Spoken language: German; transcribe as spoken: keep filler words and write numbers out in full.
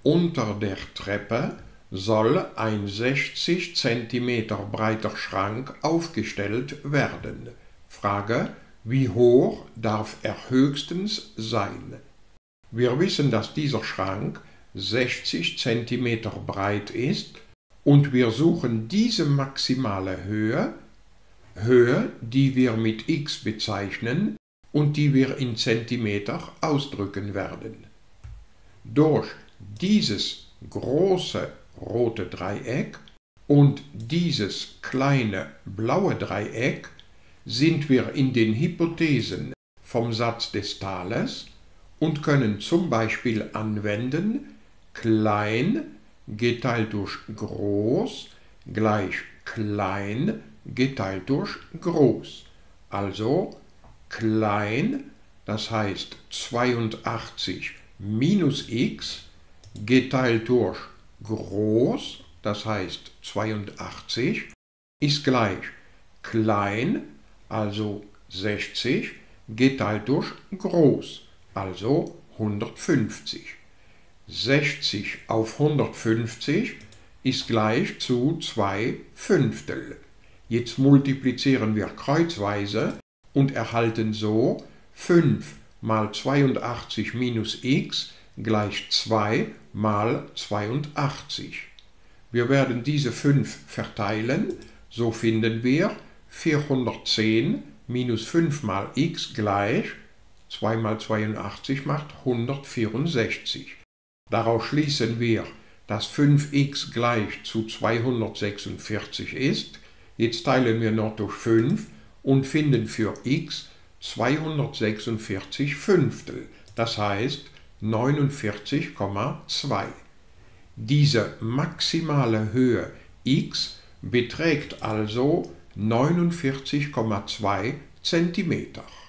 Unter der Treppe soll ein sechzig Zentimeter breiter Schrank aufgestellt werden. Frage: Wie hoch darf er höchstens sein? Wir wissen, dass dieser Schrank sechzig Zentimeter breit ist und wir suchen diese maximale Höhe, Höhe, die wir mit x bezeichnen und die wir in Zentimeter ausdrücken werden. Durch dieses große rote Dreieck und dieses kleine blaue Dreieck sind wir in den Hypothesen vom Satz des Thales und können zum Beispiel anwenden, klein geteilt durch groß gleich klein geteilt durch groß. Also klein, das heißt zweiundachtzig minus x, geteilt durch groß, das heißt zweiundachtzig, ist gleich klein, also sechzig, geteilt durch groß, also hundertfünfzig. sechzig auf hundertfünfzig ist gleich zu zwei Fünftel. Jetzt multiplizieren wir kreuzweise und erhalten so fünf mal zweiundachtzig minus x gleich zwei mal zweiundachtzig. Wir werden diese fünf verteilen, so finden wir vierhundertzehn minus fünf mal x gleich zwei mal zweiundachtzig macht hundertvierundsechzig. Daraus schließen wir, dass fünf x gleich zu zweihundertsechsundvierzig ist. Jetzt teilen wir noch durch fünf und finden für x zweihundertsechsundvierzig Fünftel, das heißt neunundvierzig Komma zwei. Diese maximale Höhe x beträgt also neunundvierzig Komma zwei Zentimeter.